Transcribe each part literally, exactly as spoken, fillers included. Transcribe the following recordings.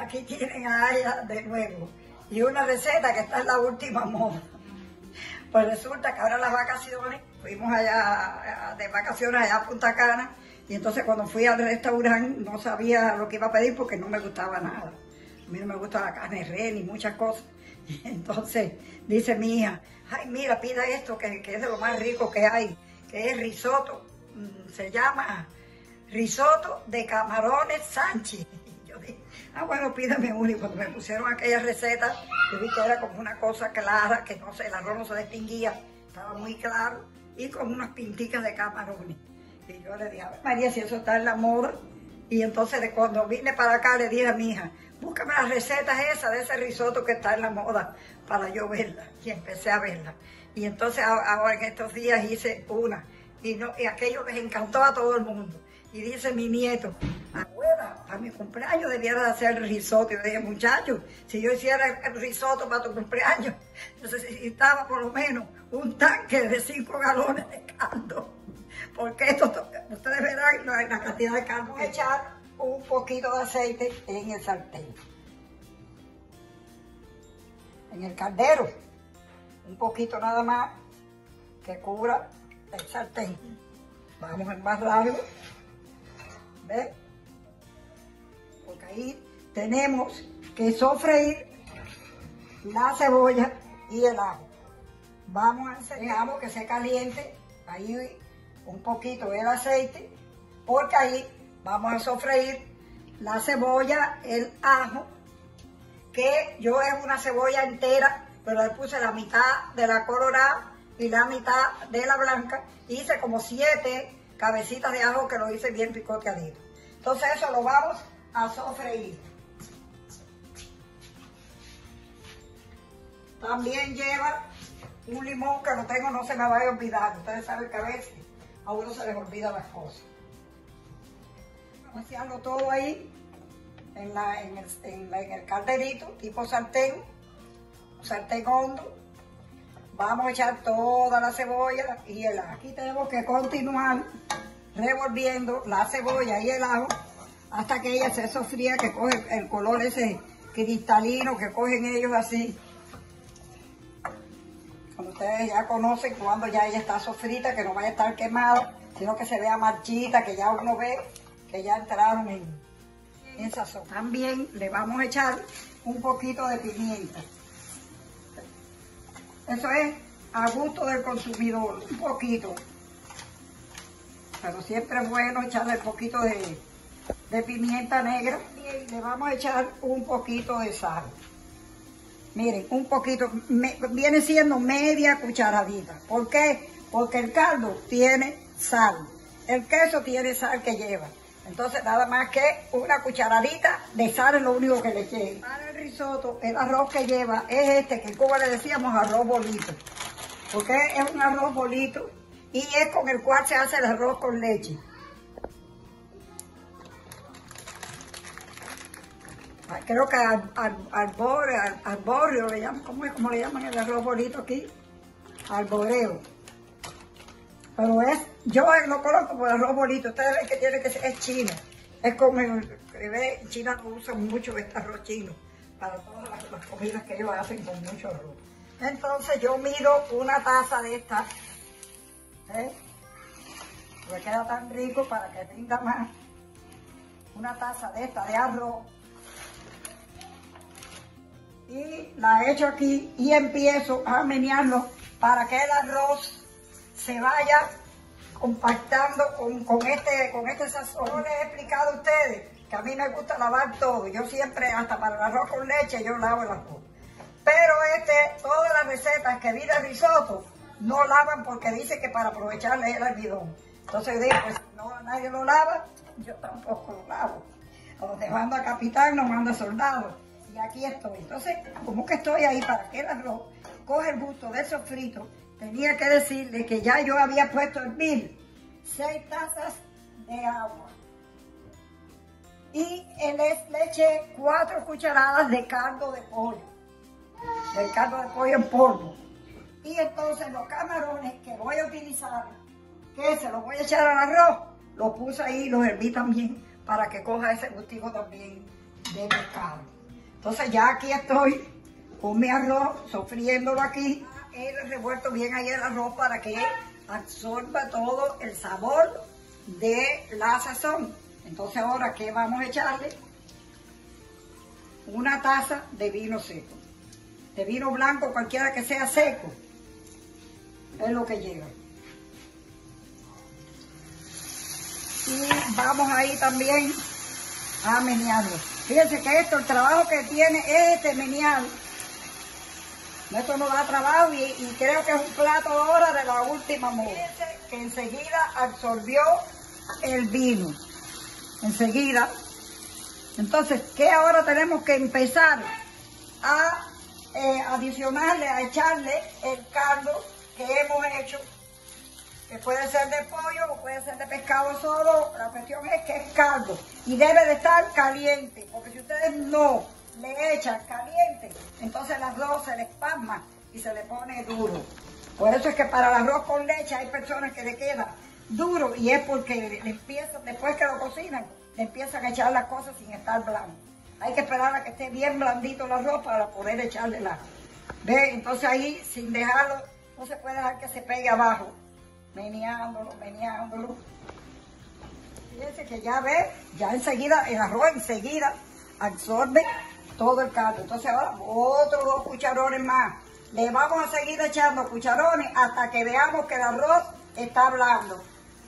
aquí tienen a Aya de nuevo. Y una receta que está en la última moda. Pues resulta que ahora las vacaciones, fuimos allá de vacaciones allá a Punta Cana, y entonces cuando fui al restaurante no sabía lo que iba a pedir porque no me gustaba nada. A mí no me gusta la carne de res ni muchas cosas. Y entonces dice mi hija, ay mira, pida esto que, que es de lo más rico que hay, que es risotto, se llama risotto de camarones Sanchi. Ah, bueno, pídame uno. Y cuando me pusieron aquella receta, yo vi que era como una cosa clara, que no sé, el arroz no se distinguía, estaba muy claro, y con unas pinticas de camarones. Y yo le dije, a ver, María, si eso está en la moda. Y entonces de cuando vine para acá le dije a mi hija, búscame las recetas esas de ese risotto que está en la moda para yo verla. Y empecé a verla. Y entonces ahora en estos días hice una. Y, no, y aquello les encantó a todo el mundo. Y dice mi nieto, abuela, para mi cumpleaños debiera de hacer risotto. Y yo dije, muchachos, si yo hiciera el risotto para tu cumpleaños, necesitaba por lo menos un tanque de cinco galones de caldo. Porque esto, ustedes verán la, la cantidad de caldo. Vamos a echar un poquito de aceite en el sartén. En el caldero, un poquito nada más que cubra el sartén. Vamos a embarrarlo. ¿Ves? Porque ahí tenemos que sofreír la cebolla y el ajo. Vamos a enseñar que se caliente ahí un poquito el aceite, porque ahí vamos a sofreír la cebolla, el ajo, que yo es una cebolla entera, pero le puse la mitad de la colorada y la mitad de la blanca. Hice como siete cabecitas de ajo que lo hice bien picoteadito. Entonces eso lo vamos a sofreír. También lleva un limón que lo tengo, no se me vaya a olvidar. Ustedes saben que a veces a uno se les olvida las cosas. Vamos a echarlo todo ahí en, la, en, el, en, la, en el calderito, tipo sartén, sartén hondo. Vamos a echar toda la cebolla y el ajo. Aquí tenemos que continuar revolviendo la cebolla y el ajo hasta que ella se sofría, que coge el color ese cristalino que cogen ellos así. Como ustedes ya conocen, cuando ya ella está sofrita, que no vaya a estar quemada, sino que se vea marchita, que ya uno ve que ya entraron en, en sazón. También le vamos a echar un poquito de pimienta. Eso es a gusto del consumidor, un poquito. Pero siempre es bueno echarle un poquito de, de pimienta negra. Y le vamos a echar un poquito de sal. Miren, un poquito, me, viene siendo media cucharadita. ¿Por qué? Porque el caldo tiene sal. El queso tiene sal que lleva. Entonces nada más que una cucharadita de sal es lo único que le eché. Para el risotto, el arroz que lleva es este, que en Cuba le decíamos arroz bolito. Porque es un arroz bolito y es con el cual se hace el arroz con leche. Creo que al, al, alboreo, al, alboreo le llaman, ¿cómo es? ¿Cómo le llaman el arroz bolito aquí? Alboreo. Pero es, yo lo conozco como el arroz bolito. Ustedes ven que tiene que ser, es chino. Es como el, en China no usan mucho este arroz chino para todas las, las comidas que ellos hacen con mucho arroz. Entonces yo mido una taza de esta, ¿eh? Me queda tan rico para que tenga más. Una taza de esta de arroz. Y la echo aquí y empiezo a menearlo para que el arroz se vaya compactando con, con, este, con este sazón. Yo les he explicado a ustedes que a mí me gusta lavar todo. Yo siempre, hasta para el arroz con leche, yo lavo el arroz. Pero este, todas las recetas que vi de risotto no lavan porque dice que para aprovecharle el almidón. Entonces yo digo, pues no, nadie lo lava, yo tampoco lo lavo. Donde manda capitán, no manda soldado. Y aquí estoy. Entonces, como que estoy ahí para que el arroz coge el gusto de sofrito, tenía que decirle que ya yo había puesto el hervir seis tazas de agua. Y le, le eché cuatro cucharadas de caldo de pollo. Del caldo de pollo en polvo. Y entonces los camarones que voy a utilizar, que se los voy a echar al arroz, los puse ahí y los herví también para que coja ese gustico también de pescado. Entonces ya aquí estoy con mi arroz, sofriéndolo aquí. He revuelto bien ahí el arroz para que absorba todo el sabor de la sazón. Entonces ahora, ¿qué vamos a echarle? Una taza de vino seco. De vino blanco, cualquiera que sea seco. Es lo que lleva. Y vamos ahí también a menearlo. Fíjense que esto, el trabajo que tiene es este menear. Esto nos da trabajo y, y creo que es un plato ahora de la última moda. Fíjense que enseguida absorbió el vino. Enseguida. Entonces, ¿qué ahora tenemos que empezar a eh, adicionarle, a echarle el caldo que hemos hecho? Que puede ser de pollo o puede ser de pescado solo. La cuestión es que es caldo y debe de estar caliente, porque si ustedes no le echan caliente, entonces el arroz se le espasma y se le pone duro. Por eso es que para el arroz con leche hay personas que le queda duro y es porque le empiezan, después que lo cocinan, le empiezan a echar las cosas sin estar blando. Hay que esperar a que esté bien blandito el arroz para poder echarle la. ¿Ve? Entonces ahí, sin dejarlo, no se puede dejar que se pegue abajo. Meneándolo, meneándolo. Fíjense que ya ve, ya enseguida, el arroz enseguida absorbe todo el caldo. Entonces ahora otros dos cucharones más. Le vamos a seguir echando cucharones hasta que veamos que el arroz está blando.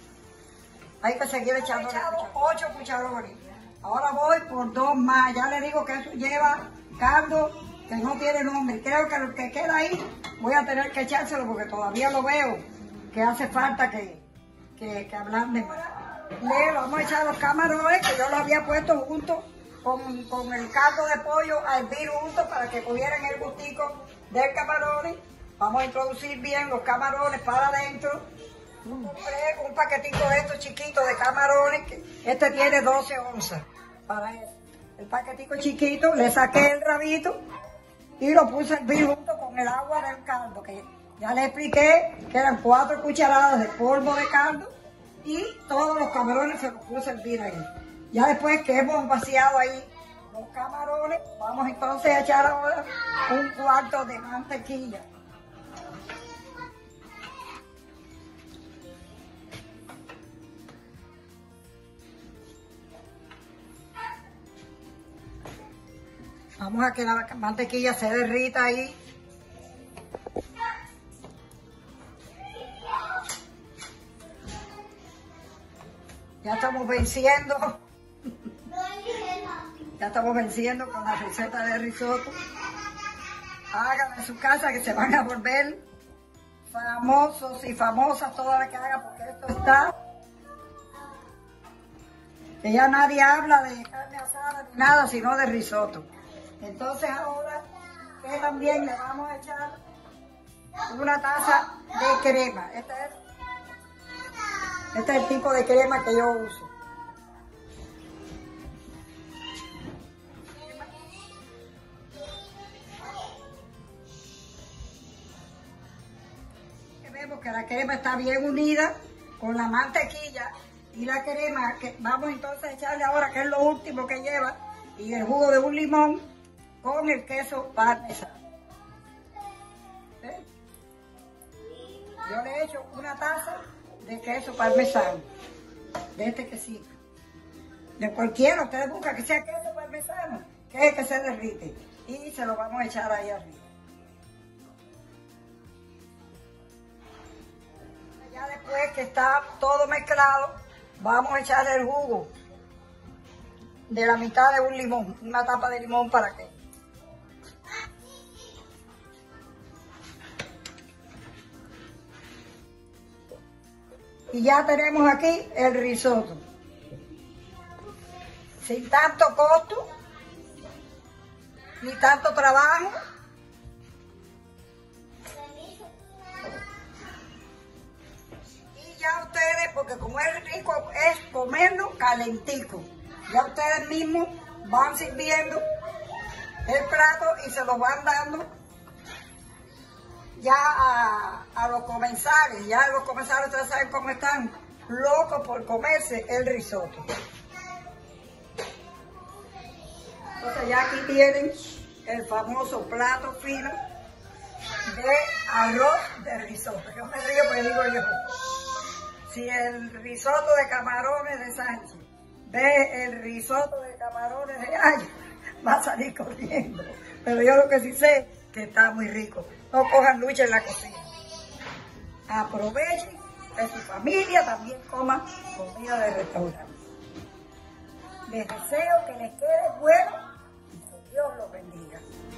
Hay que seguir echando ocho cucharones. Ahora voy por dos más. Ya le digo que eso lleva caldo que no tiene nombre. Creo que lo que queda ahí voy a tener que echárselo porque todavía lo veo que hace falta que, que, que ablande más. Le vamos a echar los camarones que yo los había puesto junto con, con el caldo de pollo a hervir juntos para que cogieran el gustico del camarones. Vamos a introducir bien los camarones para adentro. Compré un paquetito de estos chiquitos de camarones, que este tiene doce onzas para eso. El paquetico chiquito, le saqué el rabito y lo puse a hervir junto con el agua del caldo, que ya les expliqué que eran cuatro cucharadas de polvo de caldo y todos los camarones se los puse a hervir ahí. Ya después que hemos vaciado ahí los camarones, vamos entonces a echar ahora un cuarto de mantequilla. Vamos a que la mantequilla se derrita ahí. Ya estamos venciendo. Ya estamos venciendo con la receta de risotto. Hagan en su casa que se van a volver famosos y famosas todas las que hagan porque esto está. Que ya nadie habla de carne asada ni nada sino de risotto. Entonces ahora que también le vamos a echar una taza de crema. Este es, este es el tipo de crema que yo uso. Vemos que la crema está bien unida con la mantequilla y la crema que vamos entonces a echarle ahora, que es lo último que lleva, y el jugo de un limón con el queso parmesano. ¿Ven? Yo le echo una taza de queso parmesano, de este quesito. De cualquiera, ustedes buscan que sea queso parmesano, que es el que se derrite. Y se lo vamos a echar ahí arriba. Ya después que está todo mezclado, vamos a echar el jugo de la mitad de un limón, una tapa de limón para que. Y ya tenemos aquí el risotto. Sin tanto costo, ni tanto trabajo. Y ya ustedes, porque como es rico, es comerlo calentico. Ya ustedes mismos van sirviendo el plato y se lo van dando ya a, a los comensales. Ya los comensales, ustedes saben cómo están, locos por comerse el risotto. Entonces ya aquí tienen el famoso plato fino de arroz de risotto. Yo me río porque digo yo, si el risotto de camarones de Sánchez ve el risotto de camarones de Gallo, va a salir corriendo. Pero yo lo que sí sé que está muy rico. No cojan lucha en la cocina. Aprovechen que su familia también coma comida de restaurante. Les deseo que les quede bueno y que Dios los bendiga.